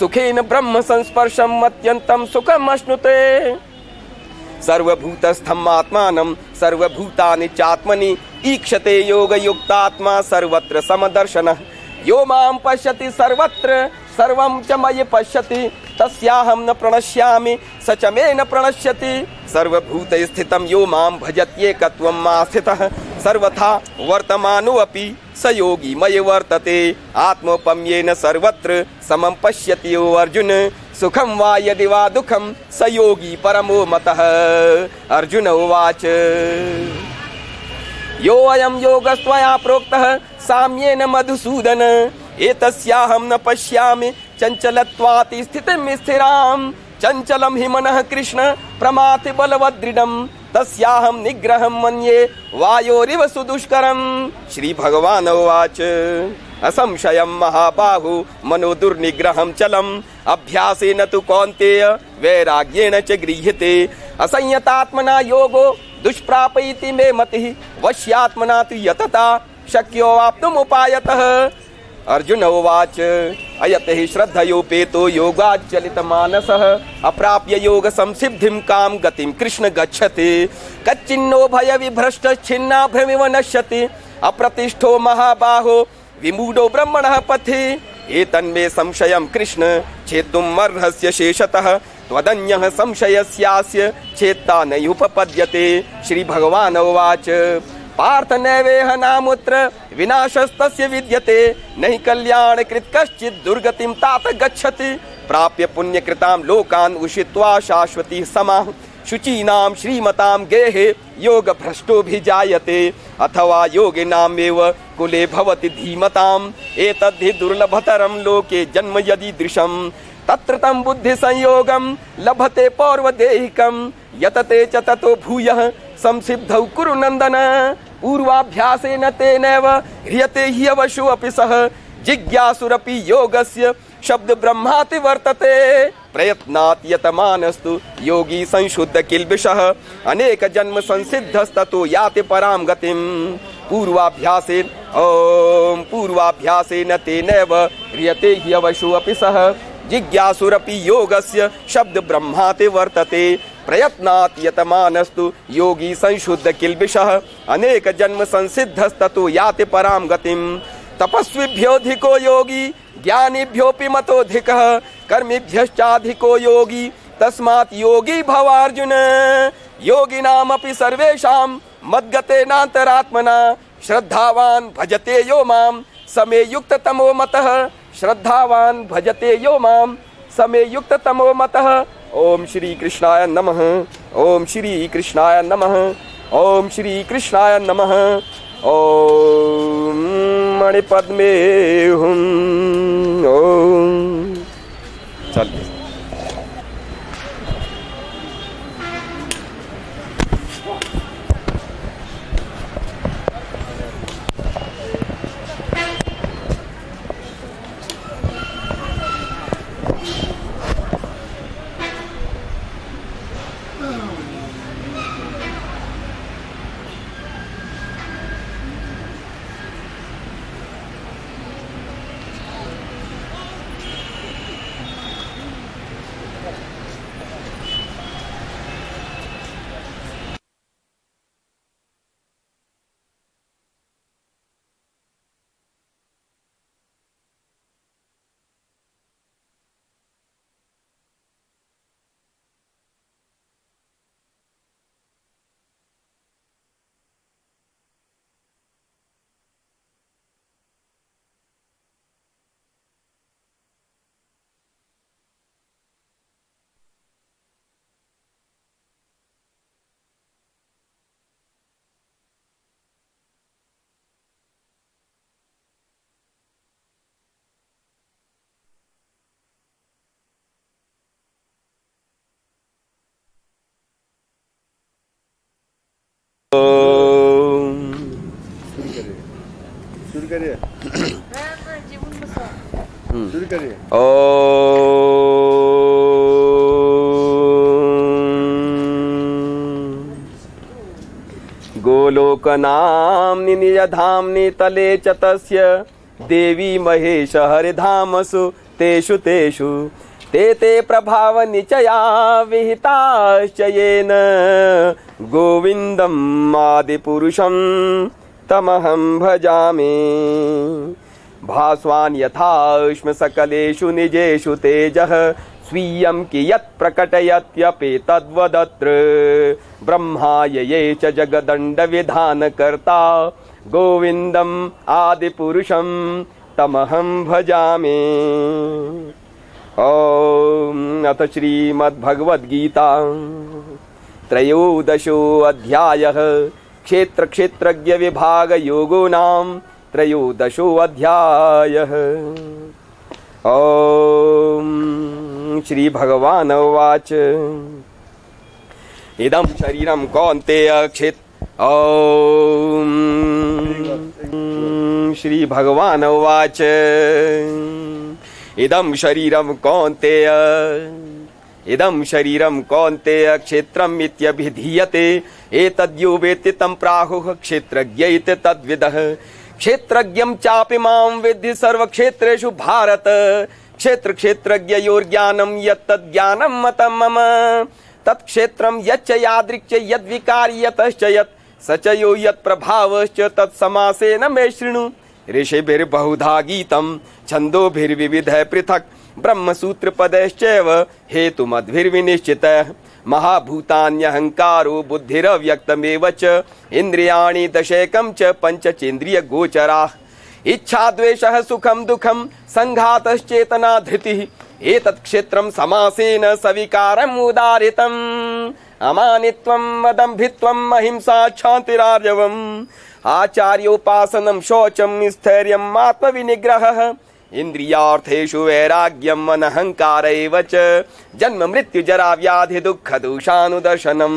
सुखेन ब्रह्म संस्पर्शम अत्यंतम सुखम अश्नुते। सर्वभूतस्थम आत्मानं सर्वभूतानि चात्मनि ईक्षते योग युक्तात्मा सर्वत्र समदर्शनः। यो मां पश्यति सर्वत्र सर्वं च मयि पश्यति तस्याहं न प्रणश्यामि स च मे न प्रणश्यति। सर्वभूते स्थितं यो मां भजत्येकत्वं आस्थितः सर्वथा वर्तमानोऽपि स योगी मयि वर्तते। आत्मोपम्येन सर्वत्र समं पश्यति यो अर्जुन। सुखं वा यदि वा दुःखं स योगी परमो मतः। अर्जुन उवाच यो अयं योगस्त्वया प्रोक्तः साम्येन मधुसूदन एतस्याहं न पश्यामि चञ्चलत्वाति स्थितिं स्थिराम्। चञ्चलं हि मनः कृष्ण प्रमाथि बलवदृढम् तस्याहं निग्रहं मन्ये वायोरिव सुदुष्करम्। श्री भगवान उवाच असंशयं महाबाहु मनो दुर्निग्रहं चलम् अभ्यासेन तु कौन्तेय वैराग्येण च गृह्यते। असंयतात्मना योगो दुष्प्रापैति मे मतिः वश्यात्मना तु यतता शक्यो वाप्तुमुपायतः। अर्जुन उवाच अयते हि श्रद्धयोपेतो योगाच्चलितमानसः अप्राप्य योग संसिद्धिं काम गतिं कृष्ण गच्छति। कच्चिन्नो भय विभ्रष्ट छिन्नाभ्रमिव नश्यति अप्रतिष्ठो महाबाहो विमूढो ब्रह्मणः पथि। एतन्मे संशयं कृष्ण छेत्तुम् अर्हस्य शेषतः त्वदन्यः संशयस्यास्य छेत्ता नैयुपपद्यते। श्री भगवान उवाच पार्थ नैवेह नामुत्र विनाशस्तस्य विद्यते नहि कल्याण कृत कश्चित् दुर्गतिं तात गच्छति। प्राप्य पुण्यकृतां लोकान् उषित्वा शाश्वती समाः शुचीनां श्रीमतां गेहे योग भ्रष्टोऽभिजायते अथवा योगिनामेव कुले भवति धीमताम्। एतद्धि दुर्लभतरं लोके जन्म यदीदृशम् तत्र तं बुद्धि संयोगं लभते पौर्वदेहिकं यतते च ततो भूयः संसिद्धौ कुरु नन्दन। पूर्वाभ्यासेन तेनैव ह्रियते ह्यवशो अपि सः जिज्ञासुरपि योगस्य शब्द ब्रह्माति वर्तते। प्रयत्नात् यतमानस्तु योगी संशुद्ध किल्बिषः अनेक जन्म संसिद्धस्ततो याति परां गतिं। पूर्वाभ्यासेन तेनैव ह्रियते ह्यवशो अपि सः जिज्ञासुरपि योगस्य शब्द ब्रह्माति वर्तते। प्रयत्नात् यतमानस्तु योगी संशुद्ध किल्बिषः अनेक जन्म संसिद्धस्ततो याति परां गतिं। तपस्विभ्योऽधिको योगी ज्ञानिभ्योऽपि मतोऽधिकः कर्मिभ्यश्चाधिको योगी तस्मात् योगी भवार्जुन। योगिनामपि सर्वेषां मद्गतेनान्तरात्मना श्रद्धावान् भजते यो मां समे युक्ततमो मतः। श्रद्धावान् भजते यो मां समे युक्ततमो मतः। ओम श्री कृष्णाय नमः। ओम श्री कृष्णाय नमः। ओम श्री कृष्णाय नमः। ओम मणिपद्मे हुं। ओम चल शुरू करिए। शुरू करिए। गोलोकनाम्नि निजधाम्नि तले च तस्य देवी महेश हरिधामसु तेषु तेषु ते ते प्रभाव निचया विहिताश्च येन गोविन्दम् आदिपुरुषं तमहं भजामि। भास्वान् यथाश्म सकलेषु निजेषु तेजः स्वीयं कियत् प्रकटयत्यपेतद्वदत्र ब्रह्मा ये च जगदण्डविधानकर्ता गोविन्दम् आदिपुरुषं तमहं भजामि। ॐ अथ श्रीमद्भगवद्गीता त्रयोदशो अध्यायः क्षेत्र क्षेत्रज्ञ विभाग योगो नाम त्रयोदशो अध्यायः। ॐ श्री भगवान् उवाच इदं शरीरं कौन्तेय ॐ श्री भगवान् उवाच इदं शरीरं कौन्तेय इदं शरीरं कौन्तेय क्षेत्रम् इत्यभिधीयते एतद्यो वेत्ति तं प्राहुः क्षेत्रज्ञ इति तद्विदः। क्षेत्रज्ञं चापि मां विद्धि सर्वक्षेत्रेषु भारत क्षेत्र क्षेत्रज्ञयोर्ज्ञानं यत्तज्ज्ञानं मतं मम तत्क्षेत्रं यच्च यादृक् यद्विकारी यतश्च यत् स च यो यत्प्रभावश्च तत्समासेन मे शृणु। ऋषिभिर्बहुधा गीतं छन्दोभिर्विविधः पृथक् ब्रह्मसूत्रपदैश्चैव हेतुमद्भिर्विनिश्चितः। महाभूतान्यहङ्कारो बुद्धिरव्यक्तमेव च इन्द्रियाणि दशैकं च पञ्चचेन्द्रियगोचराः। इच्छा द्वेषः सुखं दुःखं संघातश्चेतना धृतिः एतत् क्षेत्रं समासेन सविकारम् उदाहृतम्। अमानित्वम् अदम्भित्वम् अहिंसा क्षान्तिरार्जवम् आचार्योपासनं शौचं स्थैर्यम् आत्मविनिग्रहः इन्द्रियार्थेषु वैराग्यम् अनहङ्कार एव च जन्म मृत्यु जरा व्याधि दुःख दोषानुदर्शनम्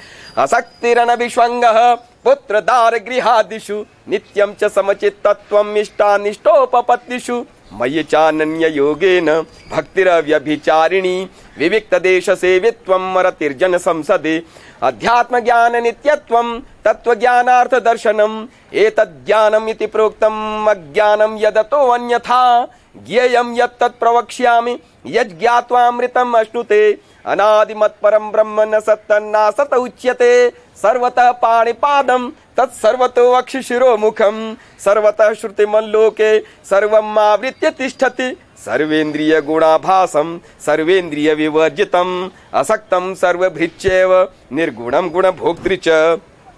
असक्तिरनभिष्वङ्गः पुत्र दार गृहादिषु नित्यं च समचित्तत्वम् इष्टानिष्टोपपत्तिषु मयि चानन्य योगेन भक्तिरव्यभिचारिणी विविक्त देश सेवित्वम् रतिर्जन संसदे अध्यात्म ज्ञान नित्यत्वम् तत्व ज्ञानार्थ दर्शनम् एतज्ज्ञानम् इति प्रोक्तम् अज्ञानं यदतो अन्यथा ज्ञेयं यत्तत् प्रवक्ष्यामि यज्ज्ञात्वामृतम् अश्नुते अनादिमत्परं ब्रह्म न सत्तन्नासत उच्यते सर्वतः पाणिपादं तत्सर्वतो अक्षिशिरोमुखं सर्वतः श्रुतिमल्लोके सर्वम् आवृत्य तिष्ठति सर्वेन्द्रिय गुणाभासं सर्वेन्द्रिय विवर्जितम् असक्तं सर्वभृच्चैव निर्गुणं गुणभोक्तृ च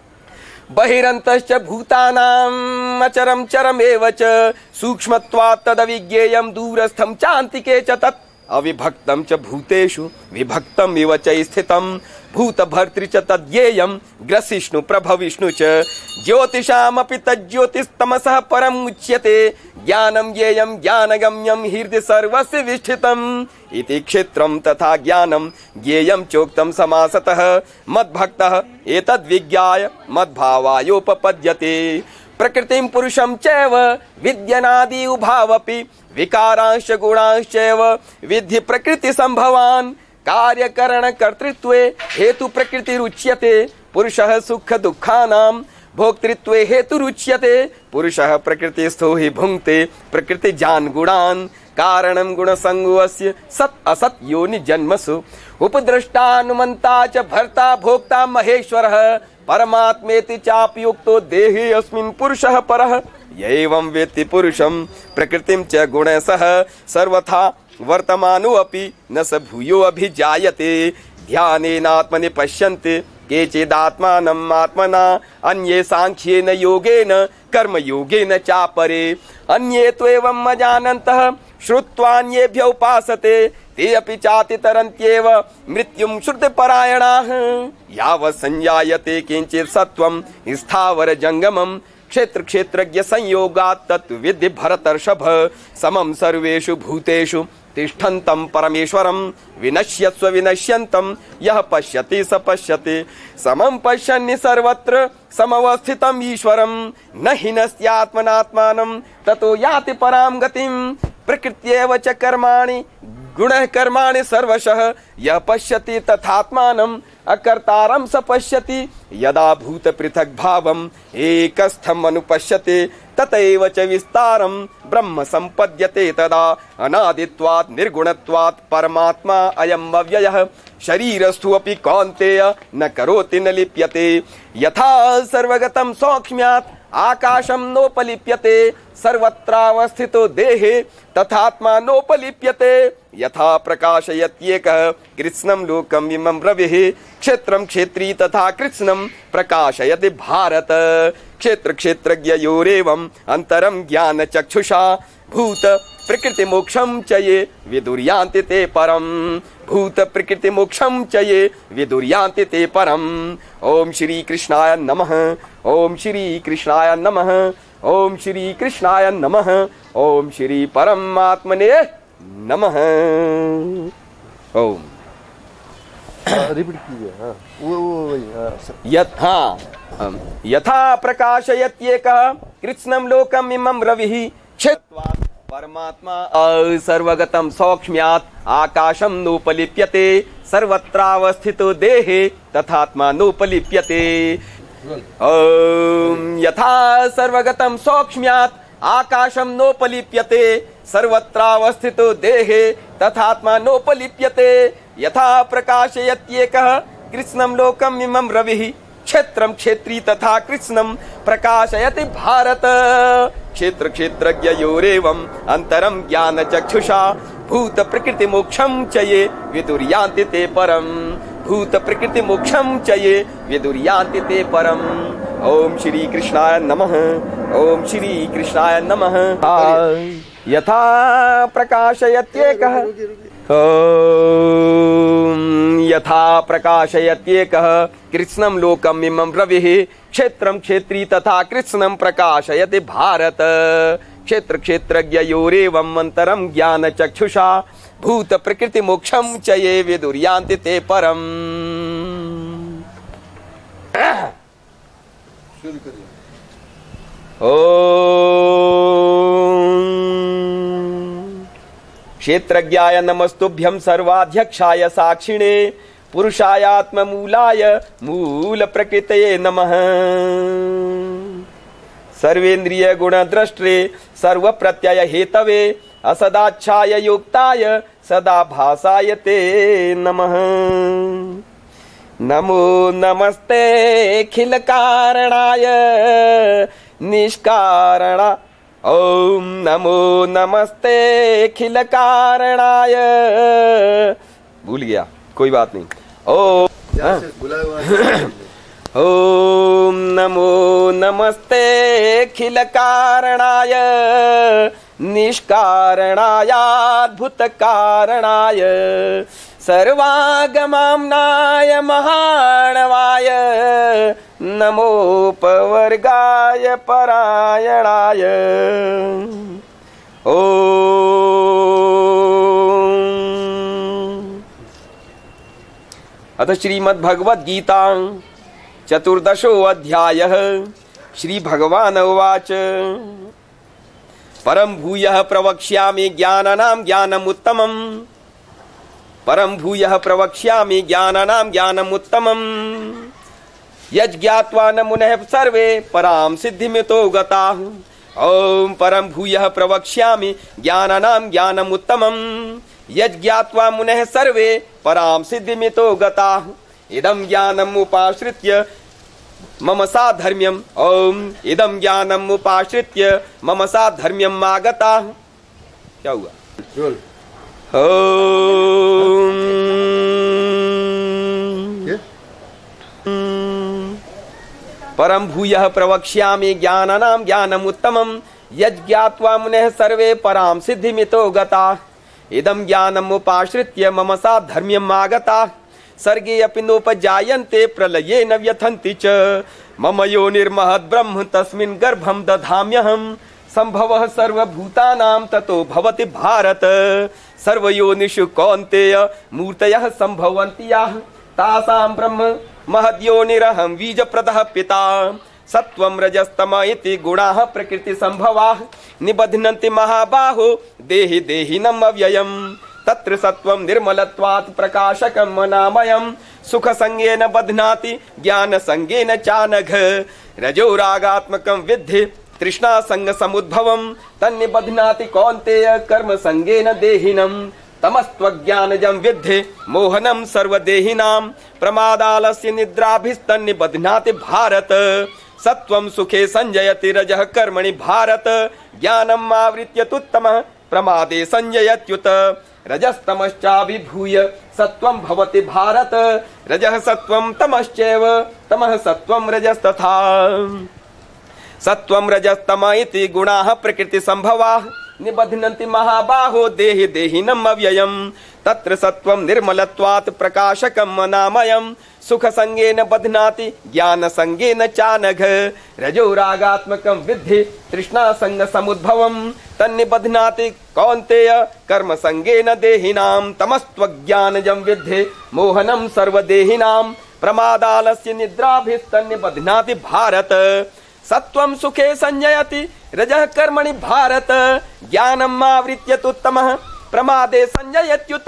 बहिरन्तश्च भूतानाम् अचरं चरमेव च सूक्ष्मत्वात् तदविज्ञेयं दूरस्थं चान्तिके च तत् अविभक्तं च भूतेषु विभक्तं इव च स्थितं भूतभर्तृ च तद्येयं ग्रसिष्णु प्रभविष्णु च ज्योतिषामपि तज्ज्योतिस्तमसः परम् उच्यते ज्ञानं ज्ञेयं ज्ञानगम्यं हृदि सर्वस्य विष्ठितम् इति क्षेत्रं तथा ज्ञानं ज्ञेयं चोक्तं समासतः मद्भक्तः एतद्विज्ञाय मद्भावायोपपद्यते प्रकृतिं पुरुषं चैव विद्यनादि उभावपि विकारांश गुणांश्चैव विद्धि प्रकृति संभवान् कार्यकरण कर्तृत्वे हेतु प्रकृतिरुच्यते पुरुषः सुख दुःखानां भोक्तृत्वे हेतुरुच्यते पुरुषः प्रकृतिस्थो हि भुङ्क्ते प्रकृति जान् गुणान् कारणं गुणसङ्गोऽस्य सत् असत् योनि जन्मसु उपद्रष्टानुमन्ता च भर्ता भोक्ता महेश्वरः परमात्मेति चाप्युक्तो देहे अस्मिन् पुरुषः परः य एवं वेत्ति पुरुषं प्रकृतिं च गुणैः सह सर्वथा वर्तमानो अपि न स भूयो अभिजायते ध्यानेनात्मनि पश्यन्ति केचिदात्मानम् आत्मना अन्ये सांख्येन योगेन कर्म योगेन चापरे अन्ये त्वेवम् अजानन्तः श्रुत्वान्येभ्य उपासते ते अपि चातितरन्त्येव मृत्युं श्रुतिपरायणाः यावत् संजायते किञ्चित् सत्त्वं स्थावर जंगमम् क्षेत्र क्षेत्रज्ञ संयोगात् तत् विद्धि भरतर्षभ समं सर्वेषु भूतेषु तिष्ठन्तं परमेश्वरं विनश्यत्स्व विनश्यन्तं यः पश्यति स पश्यति समं पश्यन्नि सर्वत्र समवस्थितं ईश्वरं न हीनस्त्यात्मनात्मानं ततो याति परां गतिं प्रकृत्यैव च कर्माणि गुणः कर्माणि सर्वशः यः पश्यति तथात्मानम् अकर्तारं स पश्यति यदा भूत पृथक् भावम् एकस्थम् अनुपश्यति ततैव च विस्तारं ब्रह्म संपद्यते तदा अनादित्वात् निर्गुणत्वात् परमात्मा अयम् अव्ययः शरीरस्थु अपि कौन्तेय न करोति न लिप्यते यथा सर्वगतं सौक्ष्म्यात् आकाशं नोपलिप्यते सर्वत्रावस्थितो देहे तथात्मा नोपलिप्यते यथा प्रकाशयत्येकः कृत्स्नं लोकम् इमं रविः क्षेत्रं क्षेत्री तथा कृत्स्नं प्रकाशयति भारत क्षेत्र क्षेत्रज्ञयोरेवम् अन्तरं ज्ञानचक्षुषा भूत प्रकृति मोक्षं च ये विदुर्यान्ति ते परम् भूत प्रकृति मोक्षं च ये विदुर्यान्ति ते परम् ओम श्री कृष्णाय नमः ओम श्री कृष्णाय नमः ओम श्री कृष्णाय नमः ओम श्री परमात्मने नमः ओम रिपीट कीजिए। हाँ वो वही यथा प्रकाशयत्येकः कृत्स्नं लोकम् इमं रविः क्षेत्वात् परमात्मा सर्वगतं सौक्ष्म्यात् आकाशं नोपलिप्यते सर्वत्रावस्थितो देहे तथात्मा नोपलिप्यते यथा सर्वगतं सौक्ष्म्यात् आकाशं नोपलिप्यते सर्वत्रावस्थितो देहे तथात्मा नोपलिप्यते यथा प्रकाशयत्येकः कृत्स्नं लोकम् इमं रविः क्षेत्रं क्षेत्री तथा कृत्स्नं प्रकाशयति भारत क्षेत्र क्षेत्रज्ञयोरेवम् अन्तरं ज्ञानचक्षुषा भूत प्रकृति मोक्षं च ये विदुर्यान्ति ते परम् भूत प्रकृति मोक्षं च ये विदुर्यान्ति ते परम् ओम श्री कृष्णाय नमः ओम श्री कृष्णाय नमः यथा प्रकाशयत्येकः यथा प्रकाशयत्येकः कृत्स्नं लोकम् इमं रविः क्षेत्रं क्षेत्री तथा कृत्स्नं प्रकाशयति भारत क्षेत्र क्षेत्रज्ञयोरेवम् अन्तरं ज्ञानचक्षुषा भूत प्रकृति मोक्षं च ये विदुर्यान्ति ते परम् क्षेत्रज्ञाय नमस्तुभ्यं सर्वाध्यक्षाय साक्षिणे पुरुषायात्ममूलाय मूल प्रकृतये नमः सर्वेन्द्रिय गुणद्रष्टे सर्व प्रत्यय हेतवे असदाच्छाय युक्ताय सदा भासाय ते नमः नमो नमस्ते खिल कारणाय निष्कारण ओम नमो नमस्ते खिल कारणाय भूल गया कोई बात नहीं ओम नमो नमस्ते खिल कारणाय निष्कारणायाद्भुत कारणाय सर्वागमाम्नाय महाणवाय नमोपवर्गाय परायणाय अथ श्रीमद्भगवद्गीता चतुर्दशो अध्यायः श्री भगवान उवाच परं भूयः प्रवक्ष्यामि ज्ञानानां ज्ञानमुत्तमम् परं भूयः प्रवक्ष्यामि ज्ञानानां ज्ञानमुत्तमम् यज्ञात्वा न मुनयः सर्वे परां सिद्धिमितो गताः ओम परं भूयः प्रवक्ष्यामि ज्ञानानां ज्ञानमुत्तमम् यज्ञात्वा मुनयः सर्वे परां सिद्धिमितो गताः इदं ज्ञानम् उपाश्रित्य मम साधर्म्यम् ओम इदं ज्ञानम् उपाश्रित्य मम साधर्म्यम् आगताः क्या हुआ ओम परं भूयः प्रवक्ष्यामि ज्ञानानां ज्ञानमुत्तमम् यज्ञात्वा मुनयः सर्वे परां सिद्धिमितो गताः इदं ज्ञानम् उपाश्रित्य मम साधर्म्यम् आगताः सर्गे अपि नोपजायन्ते प्रलये न व्यथन्ति च मम योनिर्महद् ब्रह्म तस्मिन् गर्भं दधाम्यहम् संभवः सर्वभूतानां ततो भवति भारत सर्वयोनिषु कौन्तेय मूर्तयः संभवन्ति याः तासां ब्रह्म महद्योनिरहं बीजप्रदः पिता सत्वं रजस्तम इति गुणाः प्रकृति संभवाः निबध्नन्ति महाबाहो देहि देहिनम् अव्ययम् तत्र सत्वं निर्मलत्वात् प्रकाशकं मनामयं सुख संगेन बध्नाति ज्ञान संगेन चानघ रजो रागात्मकं विद्धि तृष्णा संग समुद्भवं तन्निबध्नाति कौन्तेय कर्म संगेन देहिनम् तमस्त्वज्ञानजं विद्धि मोहनं सर्वदेहिनां प्रमादालस्य निद्राभिस्तन्निबध्नाति भारत सत्वं सुखे संजयति रजः कर्मणि भारत ज्ञानम् आवृत्य तुत्तमः प्रमादे संजयत्युत रजस्तमश्चाभिभूय सत्वं भवति भारत रजः सत्वं तमश्चैव तमः सत्वं रजस्तथा सत्वं रजस्तम इति गुणाः प्रकृति संभवाः निबध्नन्ति महाबाहो देहि देहिनम् अव्ययम् तत्र सत्वं निर्मलत्वात् प्रकाशकं मनामयं सुख संगेन बध्नाति ज्ञान संगेन चानघ रजो रागात्मकं विद्धि तृष्णा संग समुद्भवं तन्निबध्नाति कौन्तेय कर्म संगेन देहिनां तमस्त्वज्ञानजं विद्धि मोहनं सर्वदेहिनां प्रमादालस्य निद्राभिस्तन्निबध्नाति भारत सत्वं सुखे संजयति रजः कर्मणि भारत ज्ञानम् आवृत्य तुत्तमः प्रमादे संजयत्युत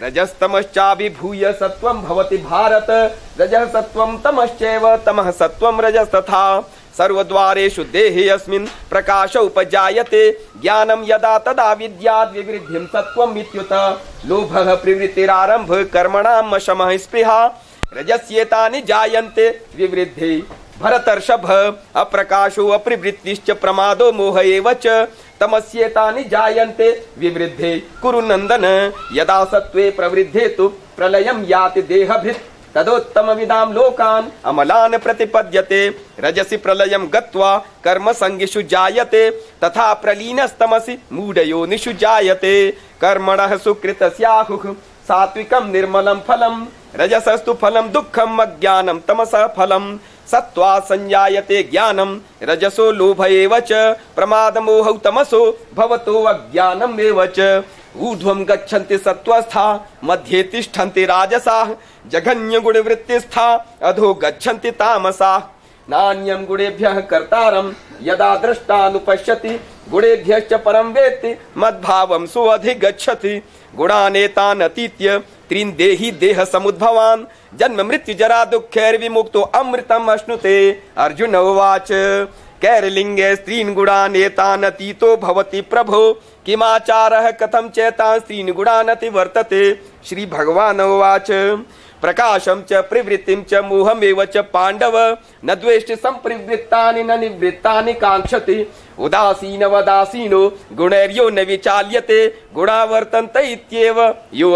रजस्तमश्चाभिभूय सत्वं भवति भारत रजः सत्वं तमश्चैव तमः सत्वं रजस्तथा सर्वद्वारेषु देहे अस्मिन् प्रकाश उपजायते ज्ञानं यदा तदा विद्याद् विवृद्धिं सत्वं इत्युत लोभः प्रवृत्तिरारम्भ कर्मणां शमः स्पृहा रजस्येतानि जायन्ते विवृद्धि भरतर्षभ अप्रकाशो अप्रवृत्तिश्च प्रमादो मोह एव च तमस्येतानि जायन्ते विवृद्धे कुरु नन्दन यदा सत्त्वे प्रवृद्धे तु प्रलयं याति देहभृत् तदोत्तमविदां लोकान् अमलान् प्रतिपद्यते रजसि प्रलयं गत्वा कर्म संगिषु जायते तथा प्रलीनस्तमसि मूढयोनिषु जायते कर्मणः सुकृतस्याहुः सात्विकं निर्मलं फलं रजसस्तु फलं दुःखम् अज्ञानं तमसः फलं सत्त्वा संजायते ज्ञानं रजसो लोभ एव च प्रमादमोहौ तमसो भवतो अज्ञानम् एव च ऊर्ध्वं गच्छन्ति सत्त्वस्था मध्ये तिष्ठन्ति राजसाः जघन्य गुणवृत्तिस्था अधो गच्छन्ति तामसाः नान्यं गुणेभ्यः कर्तारं यदा द्रष्टानुपश्यति गुणेभ्यश्च परं वेत्ति मद्भावं सुअधिगच्छति गुणानेतान् अतीत्य त्रीन् देहि देह समुद्भवान् जन्म मृत्यु जरा दुःखैर्विमुक्तो अमृतम् अश्नुते अर्जुन उवाच कैर्लिङ्गे स्त्रीन् गुणान् एतान् अतीतो भवति प्रभो किमाचारः कथं चैतान् स्त्रीन् गुणान् अतिवर्तते श्री भगवान् उवाच प्रकाशं च प्रवृत्तिं च मोहमेव च पाण्डव न द्वेष्टि संप्रवृत्तानि न निवृत्तानि काङ्क्षति उदासीनवदासीनो गुणैर्यो न विचाल्यते गुणा वर्तन्त इत्येव यो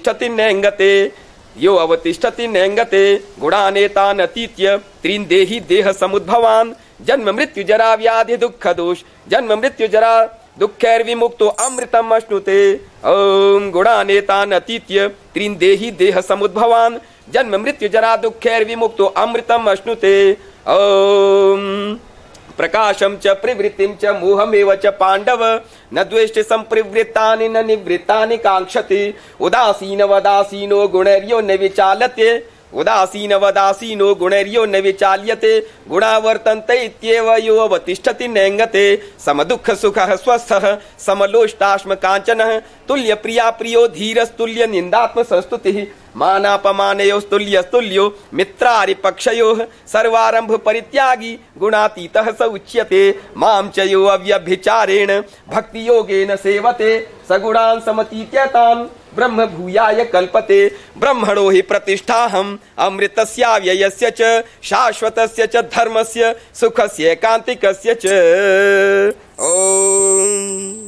अवतिष्ठति नेङ्गते गुणानेतान् अतीत्य त्रीन् देहि देह समुद्भवान् जन्म मृत्यु जरा व्याधि दुःख दोष जन्म मृत्यु जरा दुःखैर्विमुक्तो अमृतम् अश्नुते ओम गुणानेतान् अतीत्य त्रीन् देहि देह समुद्भवान् जन्म मृत्यु जरा दुःखैर्विमुक्तो अमृतम् अश्नुते ओम प्रकाशं च प्रवृत्तिं च मोहमेव च पाण्डव न द्वेष्टि संप्रवृत्तानि न निवृत्तानि काङ्क्षति उदासीनवदासीनो गुणैर्यो न विचाल्यते उदासीनवदासीनो गुणैर्यो न विचाल्यते गुणा वर्तन्ते इत्येव यो अवतिष्ठति नेङ्गते समदुःख सुखः स्वस्थः समलोष्टाश्म काञ्चनः तुल्य प्रिया प्रियो धीरस्तुल्य निन्दात्म संस्तुतिः मानापमानयोस्तुल्यस्तुल्यो मित्रारिपक्षयोः सर्वारम्भ परित्यागी गुणातीतः स उच्यते मां च यो अव्यभिचारेण भक्ति योगेन सेवते सगुणान् समतीत्यतान् ब्रह्म भूयाय कल्पते ब्रह्मणो हि प्रतिष्ठाहम् अमृतस्याव्ययस्य च शाश्वतस्य च धर्मस्य सुखस्य एकान्तिकस्य च ओम।